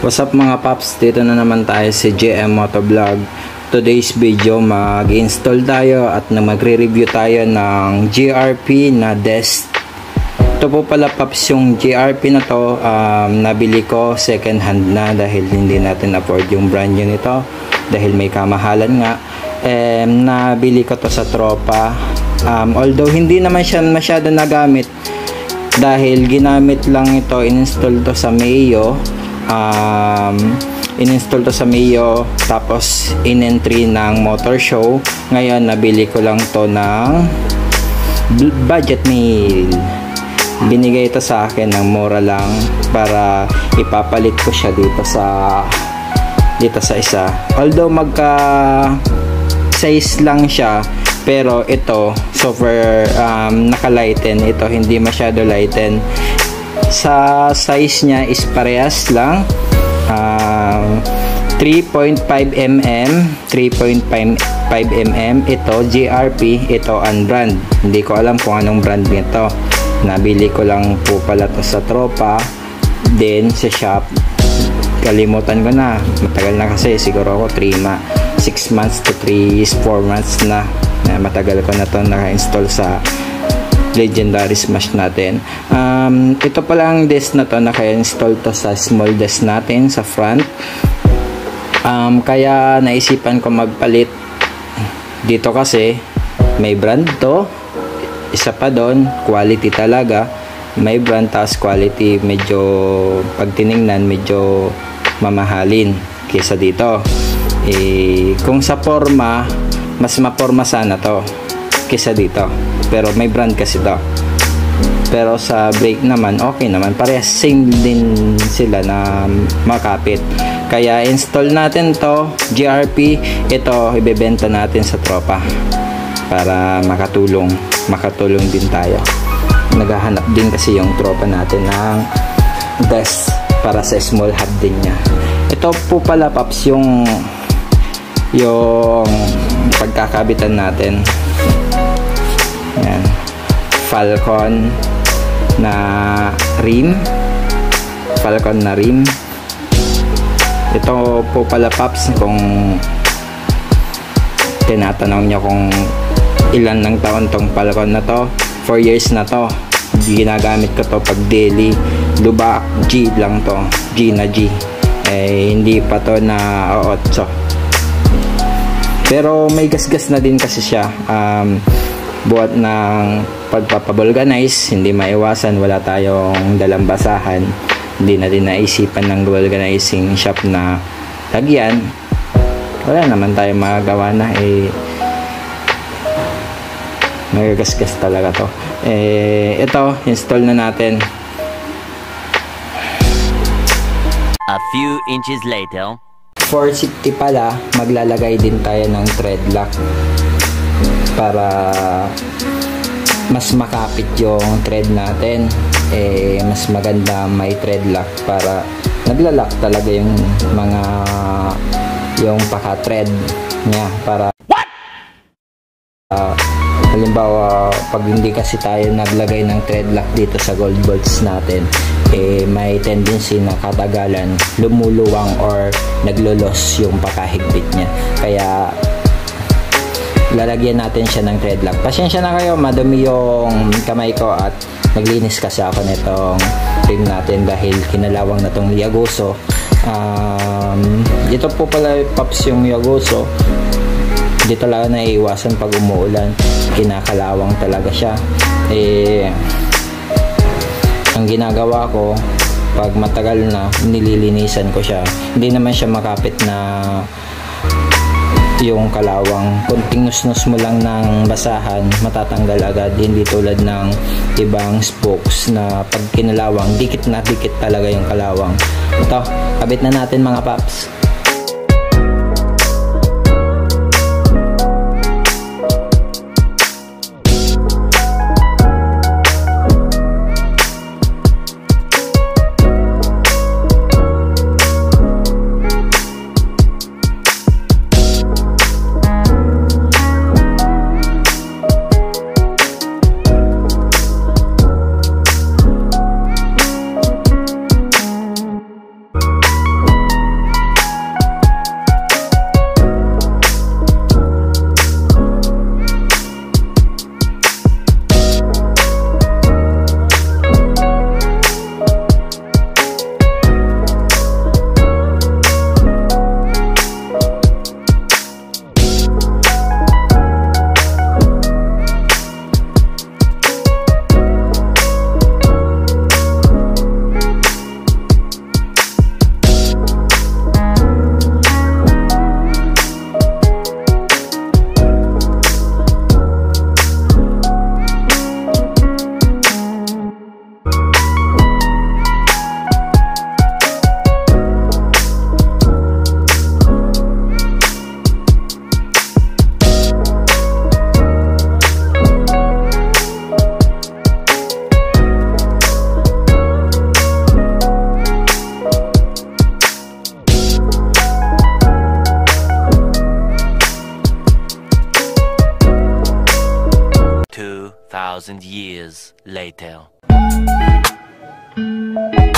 What's up mga paps, dito na naman tayo sa JM Motovlog. Today's video mag-install tayo at magre-review tayo ng GRP na desk. Ito po pala paps, yung GRP na to nabili ko second hand na dahil hindi natin afford yung brand new nito dahil may kamahalan nga. Nabili ko to sa tropa, although hindi naman siya masyado nagamit dahil ginamit lang ito, in-install to sa Mayo. In-install to sa Mayo, tapos in-entry ng motor show. Ngayon nabili ko lang to ng budget meal. Binigay ito sa akin ng mura lang para ipapalit ko siya dito sa isa. Although magka size lang siya, pero ito super naka-lighten. Ito hindi masyado lighten. Sa size niya is parehas lang, 3.5 mm, 3.5 mm. Ito GRP, ito unbrand. Hindi ko alam kung anong brand nito. Nabili ko lang po pala to sa tropa, then sa shop. Kalimutan ko na, matagal na kasi, siguro ako 6 months to 4 months na. Matagal ko na to naka-install sa legendary smash natin. Ito pala ang desk na to, naka-install to sa small desk natin sa front. Kaya naisipan ko magpalit dito kasi may brand to. Isa pa doon, quality talaga. May brand, tas quality medyo pag tiningnan medyo mamahalin kaysa dito. Kung sa forma, mas maporma sana to kaysa dito, pero may brand kasi to. Pero sa brake naman okay naman, parehas same din sila na makapit. Kaya install natin to GRP. Ito ibebenta natin sa tropa para makatulong din tayo. Naghahanap din kasi yung tropa natin ng desk para sa small hub din niya. Ito po pala paps yung pagkakabitan natin. Yan, Falcon na rim. Ito po pala paps, kung tinatanong nyo kung ilan ng taon tong Falcon na to, 4 years na to. Ginagamit ko to pag daily. Lubak G lang to, G na G, hindi pa to na 8. Pero may gasgas na din kasi siya. Buhat ng pagpapavulcanize, hindi maiwasan, wala tayong dalang basahan. Hindi na din naisipan ng vulcanizing shop na lagyan. Wala naman tayong magagawa na, magagasgas talaga to. Ito, install na natin. A few inches later. For safety pala, maglalagay din tayo ng thread lock para mas makapit yung thread natin. Mas maganda may thread lock para naglalak talaga yung paka-thread niya. Para halimbawa pag hindi kasi tayo naglagay ng thread lock dito sa gold bolts natin, may tendency na katagalan lumuluwang or naglolos yung pakahigpit niya. Kaya lalagyan natin siya ng thread lock. Pasensya na kayo, madumi yung kamay ko at naglinis kasi ako nitong rim natin dahil kinalawang na tong Yagoso. Dito po pala paps yung Yagoso, hindi talaga naiiwasan pag umuulan, kinakalawang talaga siya. Ang ginagawa ko, pag matagal na, nililinisan ko siya. Hindi naman siya makapit na yung kalawang. Kunting nus-nus mo lang ng basahan, matatanggal agad. Hindi tulad ng ibang spokes na pag kinalawang, dikit na dikit talaga yung kalawang. Ito, kabit na natin mga paps. 2,000 years later.